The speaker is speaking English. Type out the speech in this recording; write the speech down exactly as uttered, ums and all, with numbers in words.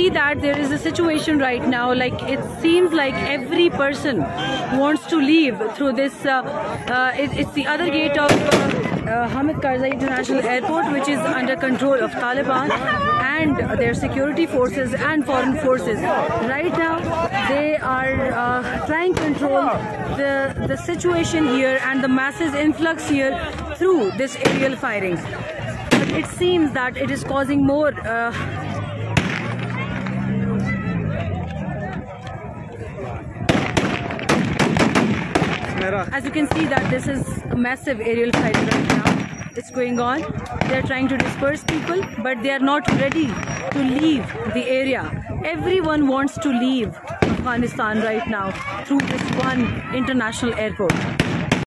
see that there is a situation right now, like it seems like every person wants to leave through this. Uh, uh, it, it's the other gate of uh, uh, Hamid Karzai International Airport, which is under control of Taliban and their security forces and foreign forces. Right now, they are uh, trying to control the, the situation here and the masses influx here through this aerial firing. But it seems that it is causing more uh, as you can see that this is a massive aerial fight right now. It's going on. They are trying to disperse people, but they are not ready to leave the area. Everyone wants to leave Afghanistan right now through this one international airport.